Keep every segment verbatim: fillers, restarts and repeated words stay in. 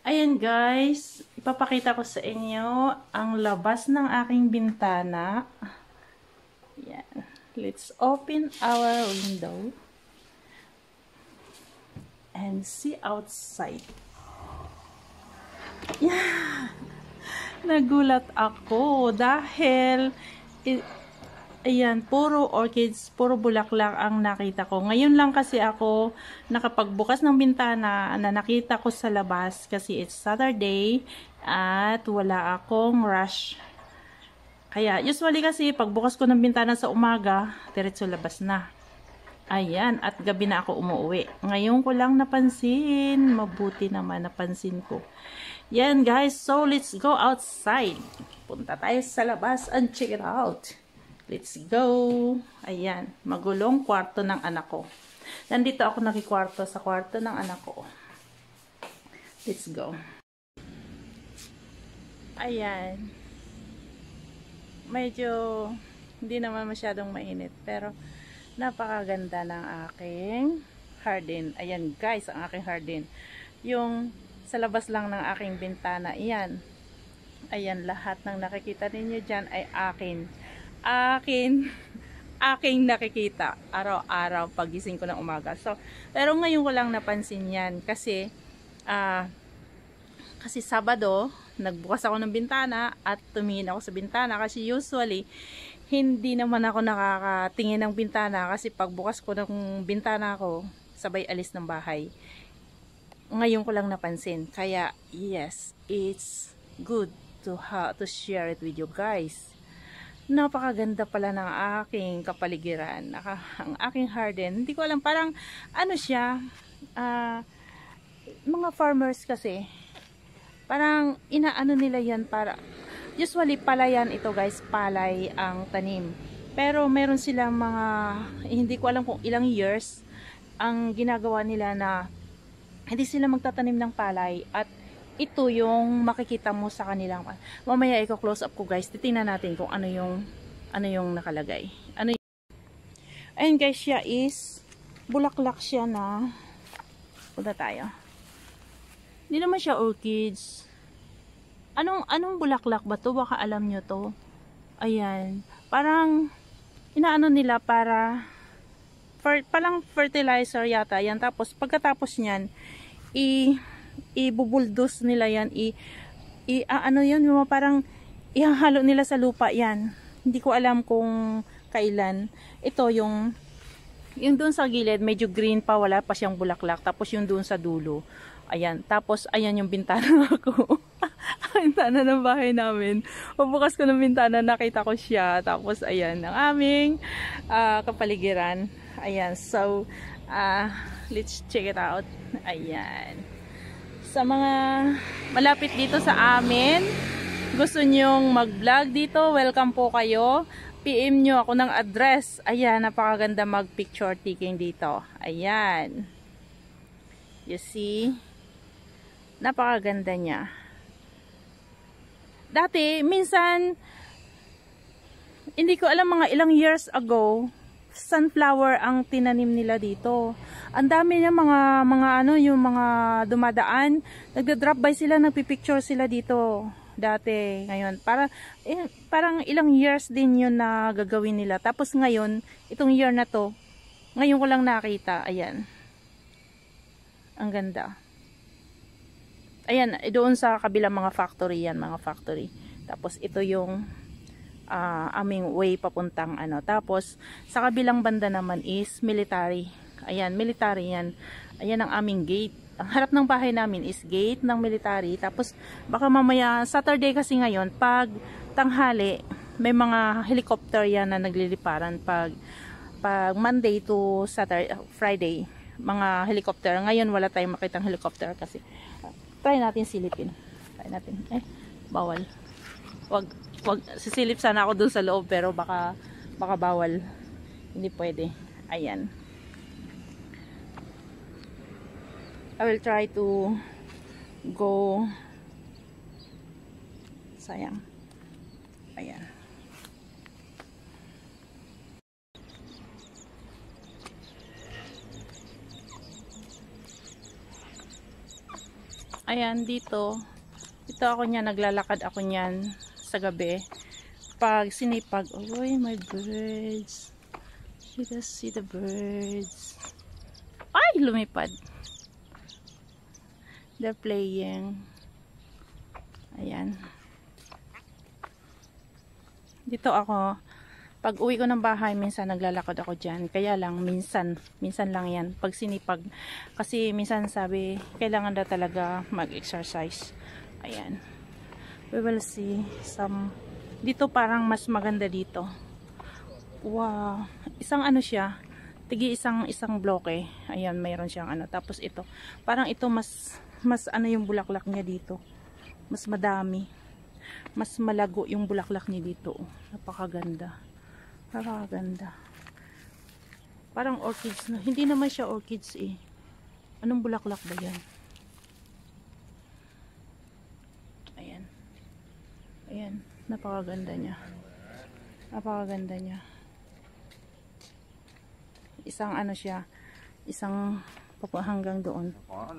Ayan guys, ipapakita ko sa inyo ang labas ng aking bintana. Ayan. Let's open our window and see outside. Yeah! Nagulat ako dahil ayan, puro orchids, puro bulaklak ang nakita ko. Ngayon lang kasi ako nakapagbukas ng bintana na nakita ko sa labas kasi it's Saturday at wala akong rush. Kaya usually kasi pagbukas ko ng bintana sa umaga, diretso labas na. Ayan, at gabi na ako umuwi. Ngayon ko lang napansin, mabuti naman napansin ko. Yan guys, so let's go outside. Punta tayo sa labas and check it out. Let's go. Ayan, magulong kwarto ng anak ko. Nandito ako nakikwarto sa kwarto ng anak ko. Let's go. Ayan. Medyo hindi naman masyadong mainit, pero napakaganda ng aking garden. Ayan guys, ang aking garden. Yung sa labas lang ng aking bintana. Ayan. Ayan, lahat ng nakikita ninyo dyan ay akin. Akin. Aking nakikita. Araw-araw pagising ko ng umaga. So, pero ngayon ko lang napansin yan. Kasi, ah, uh, kasi Sabado, nagbukas ako ng bintana at tumingin ako sa bintana. Kasi usually, hindi naman ako nakakatingin ng bintana. Kasi pagbukas ko ng bintana ko, sabay alis ng bahay. Ngayon ko lang napansin. Kaya, yes, it's good to ha to share it with you guys. Napakaganda pala ng aking kapaligiran. Naka, ang aking garden. Hindi ko alam, parang ano siya, uh, mga farmers kasi, parang inaano nila yan para, usually palayan ito guys, palay ang tanim. Pero meron silang mga, eh, hindi ko alam kung ilang years, ang ginagawa nila na hindi sila magtatanim ng palay at ito yung makikita mo sa kanilang. Mamaya i-close up ko guys. Titingnan natin kung ano yung ano yung nakalagay. Ano yung... Ayun guys, siya is bulaklak siya na punta tayo. Hindi naman siya orchids. Anong anong bulaklak ba to? Baka alam nyo to. Ayan. Parang inaano nila para fer, palang fertilizer yata yan. Tapos pagkatapos niyan i ibubuldos nila yan, i, i ah, ano yun, yung parang ihahalo nila sa lupa yan. Hindi ko alam kung kailan. Ito yung yung doon sa gilid, medyo green pa, wala pa siyang bulaklak. Tapos yung doon sa dulo, ayan. Tapos ayan yung bintana ko. Bintana ng bahay namin. Pagbukas ko ng bintana, nakita ko siya. Tapos ayan, ang aming uh, kapaligiran. Ayan, so uh, let's check it out. Ayan. Sa mga malapit dito sa amin, gusto nyong mag-vlog dito, welcome po kayo. P M nyo ako ng address. Ayan, napakaganda mag-picture taking dito. Ayan. You see? Napakaganda niya. Dati, minsan, hindi ko alam, mga ilang years ago, sunflower ang tinanim nila dito. Ang dami niya mga mga ano, yung mga dumadaan, nagda-drop by sila, nagpi-picture sila dito dati. Ngayon, para eh, parang ilang years din yun na gagawin nila. Tapos ngayon, itong year na to, ngayon ko lang nakita. Ayan. Ang ganda. Ayan, doon sa kabilang mga factory yan, mga factory. Tapos ito yung uh, aming way papuntang ano. Tapos sa kabilang banda naman is military. Ayan, military yan. Ayan ang aming gate. Ang harap ng bahay namin is gate ng military. Tapos baka mamaya, Saturday kasi ngayon, pag tanghali, may mga helicopter yan na nagliliparan. Pag, pag Monday to Saturday, Friday, mga helicopter. Ngayon wala tayong makitang helicopter kasi. Try natin silipin. Try natin. Eh, bawal. Wag, wag, sisilip sana ako dun sa loob pero baka, baka bawal. Hindi pwede. Ayan. I will try to go. Sayang. Ayan. Ayan, dito. Dito ako niya, naglalakad ako niyan sa gabi. Pag sinipag, oh my birds. You just see the birds. Ay, lumipad. They're playing. Ayan. Dito ako, pag uwi ko ng bahay, minsan naglalakad ako dyan. Kaya lang, minsan, minsan lang yan. Pag sinipag, kasi minsan sabi, kailangan na talaga mag-exercise. Ayan. We will see some, dito parang mas maganda dito. Wow. Isang ano siya, tigi isang, isang bloke. Ayan, mayroon siyang ano. Tapos ito, parang ito mas, mas ano yung bulaklak niya dito. Mas madami. Mas malago yung bulaklak niya dito. Napakaganda. Napakaganda. Parang orchids na. Hindi naman siya orchids eh. Anong bulaklak ba yan? Ayan. Ayan. Napakaganda niya. Napakaganda niya. Isang ano siya. Isang hanggang doon.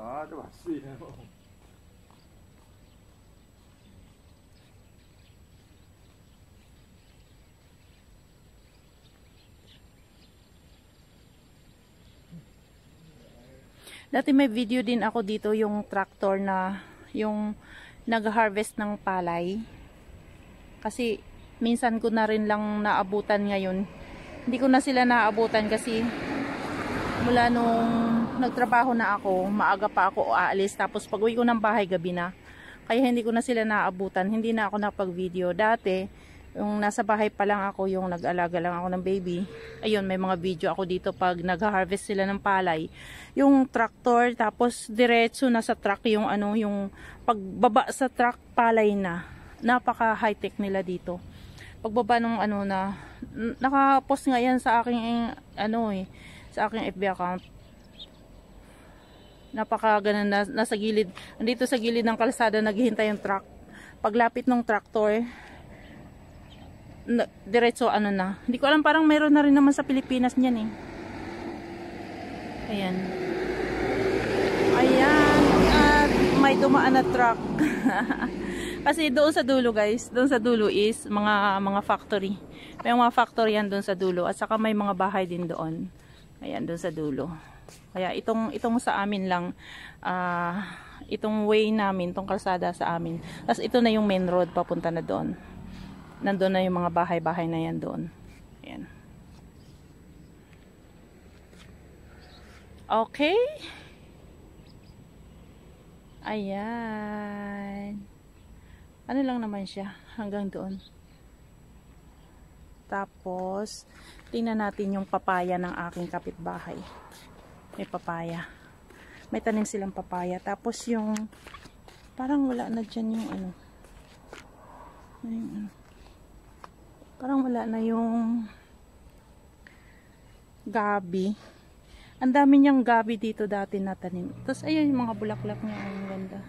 Dati may video din ako dito yung tractor na yung nag-harvest ng palay. Kasi minsan ko na rin lang naabutan ngayon. Hindi ko na sila naabutan kasi mula nung nagtrabaho na ako, maaga pa ako aalis. Tapos pag uwi ko ng bahay, gabi na. Kaya hindi ko na sila naabutan. Hindi na ako napag-video. Dati, yung nasa bahay pa lang ako, yung nag-alaga lang ako ng baby. Ayun, may mga video ako dito pag nag-harvest sila ng palay. Yung tractor, tapos diretso na sa truck yung ano, yung pagbaba sa truck, palay na. Napaka high-tech nila dito. Pagbaba nung ano na, naka-post nga yan sa aking, ano eh, sa aking F B account. Napaka ganun, na, nasa gilid, andito sa gilid ng kalsada, naghihintay yung truck. Paglapit ng tractor, na, diretso ano na. Hindi ko alam, parang meron na rin naman sa Pilipinas niyan eh. Ayan. Ayan. At may dumaan na truck. Kasi doon sa dulo guys, doon sa dulo is mga mga factory. May mga factory yan doon sa dulo. At saka may mga bahay din doon. Ayan, doon sa dulo. Kaya itong, itong sa amin lang, uh, itong way namin, itong kalsada sa amin. Tapos ito na yung main road papunta na doon. Nandun na yung mga bahay-bahay na yan doon. Ayan. Okay. Ayan. Ano lang naman siya. Hanggang doon. Tapos, tingnan natin yung papaya ng aking kapitbahay. May papaya. May tanim silang papaya. Tapos yung, parang wala na dyan yung ano. Yung ano. Parang wala na yung gabi. Ang dami niyang gabi dito dati na tanim. Tapos ayun yung mga bulaklak niya. Ang ganda.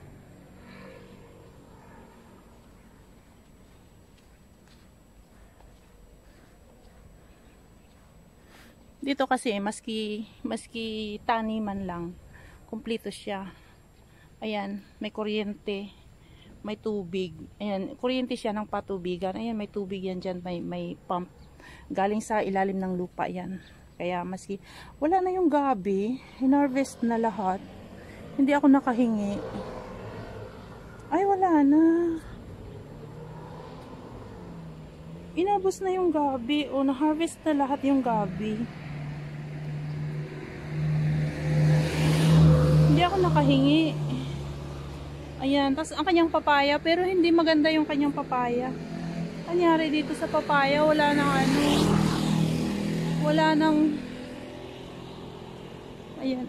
Dito kasi maski, maski taniman lang, kumpleto siya. Ayan, may kuryente. May tubig. Ayan, kuryente siya ng patubigan. Ayan, may tubig yan dyan. May, may pump. Galing sa ilalim ng lupa yan. Kaya maski wala na yung gabi. Hinarvest na lahat. Hindi ako nakahingi. Ay, wala na. Inabos na yung gabi. O, na-harvest na lahat yung gabi. Hindi ako nakahingi. Ayan, tapos ang kanyang papaya, pero hindi maganda yung kanyang papaya. Kanyari dito sa papaya, wala nang ano, wala nang, ayan,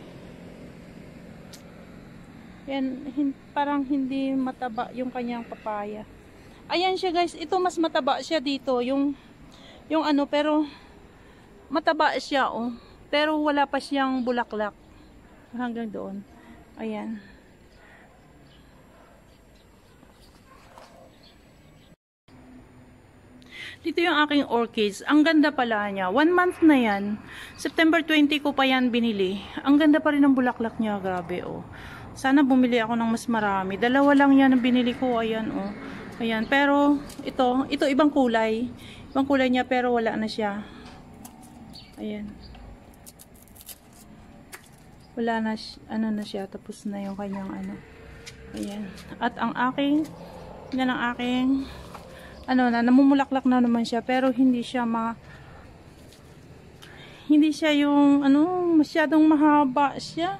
ayan, hin, parang hindi mataba yung kanyang papaya. Ayan siya guys, ito mas mataba siya dito, yung, yung ano, pero, mataba siya oh, pero wala pa siyang bulaklak, hanggang doon, ayan. Dito yung aking orchids. Ang ganda pala niya. One month na yan. September twenty ko pa yan binili. Ang ganda pa rin ng bulaklak niya. Grabe, oh. Sana bumili ako ng mas marami. Dalawa lang yan ang binili ko. Ayan, oh. Ayan. Pero, ito, ito ibang kulay. Ibang kulay niya, pero wala na siya. Ayan. Wala na, ano na siya. Tapos na yung kanyang, ano. Ayan. At ang aking, yan ang aking, ano na, namumulaklak na naman siya. Pero, hindi siya ma, hindi siya yung, ano, masyadong mahaba siya.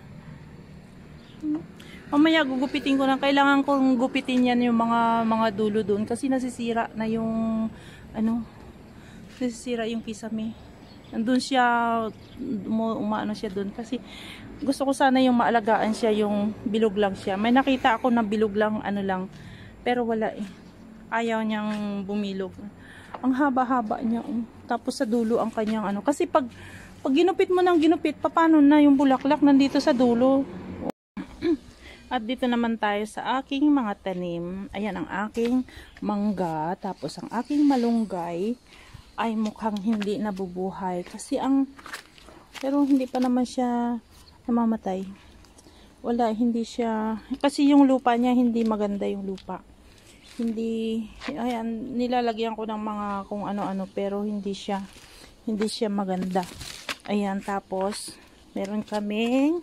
Mamaya gugupitin ko na. Kailangan kong gupitin yan yung mga mga dulo doon. Kasi nasisira na yung, ano, nasisira yung kisame. Nandun siya, um, umaano siya doon. Kasi gusto ko sana yung maalagaan siya, yung bilog lang siya. May nakita ako na bilog lang, ano lang. Pero wala eh. Ayaw niyang bumilog. Ang haba-haba niya. Um. Tapos sa dulo ang kanyang ano. Kasi pag Pag ginupit mo ng ginupit, paano na yung bulaklak nandito sa dulo? At dito naman tayo sa aking mga tanim. Ayan ang aking mangga. Tapos ang aking malunggay ay mukhang hindi nabubuhay. Kasi ang, pero hindi pa naman siya namamatay. Wala, hindi siya, kasi yung lupa niya, hindi maganda yung lupa. Hindi, ayan, nilalagyan ko ng mga kung ano-ano, pero hindi siya, hindi siya maganda. Ayan, tapos meron kaming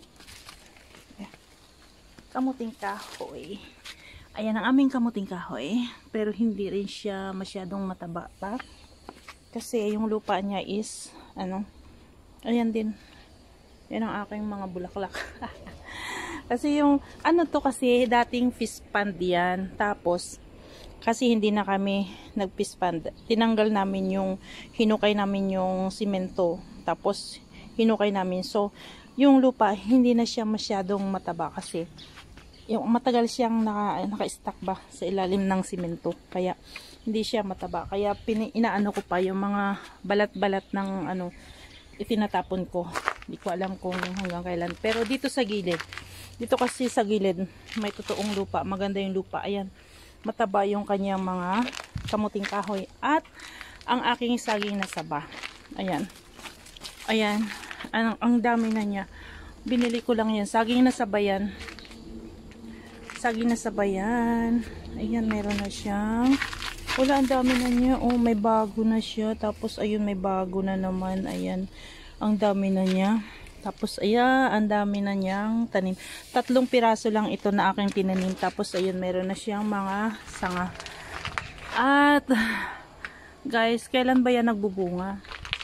kamuting kahoy. Ayan ang aming kamuting kahoy, pero hindi rin siya masyadong mataba pa. Kasi yung lupa niya is, ano, ayan din. Yan ang aking mga bulaklak. Kasi yung, ano to kasi, dating fish pond yan. Tapos, kasi hindi na kami nag-fish pond. Tinanggal namin yung, hinukay namin yung simento. Tapos, hinukay namin. So, yung lupa, hindi na siya masyadong mataba kasi yung matagal siyang naka, naka-stack ba sa ilalim ng simento. Kaya, hindi siya mataba. Kaya, pini, inaano ko pa yung mga balat-balat ng ano, itinatapon ko. Hindi ko alam kung hanggang kailan. Pero dito sa gilid, dito kasi sa gilid, may totoong lupa. Maganda yung lupa. Ayan, mataba yung kanyang mga kamuting kahoy. At, ang aking saging na saba. Ayan. Ayan, ang, ang dami na niya. Binili ko lang yan. Saging na sabayan. Saging na sabayan. Ayan, meron na siyang. Wala, ang dami na niya. Oh, may bago na siya. Tapos, ayun, may bago na naman. Ayan, ang dami na niya. Tapos, ayan, ang dami na niyang tanim. Tatlong piraso lang ito na aking tinanim. Tapos, ayun, meron na siyang mga sanga. At, guys, kailan ba yan nagbubunga?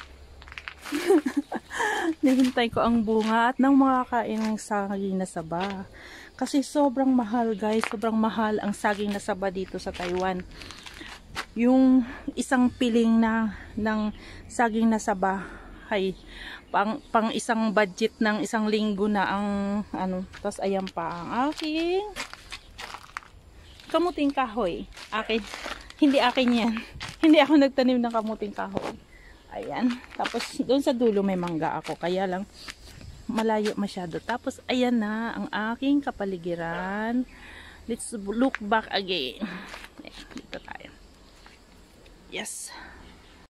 Nihintay ko ang bunga at nang makakain ng saging na saba. Kasi sobrang mahal, guys. Sobrang mahal ang saging na saba dito sa Taiwan. Yung isang piling na ng saging na saba ay pang, pang isang budget ng isang linggo na ang ano. Tapos ayan pa ang aking kamuting kahoy. Akin. Hindi akin yan. Hindi ako nagtanim ng kamuting kahoy. Ayan. Tapos, doon sa dulo may mangga ako. Kaya lang, malayo masyado. Tapos, ayan na ang aking kapaligiran. Let's look back again. Ayan, dito tayo. Yes.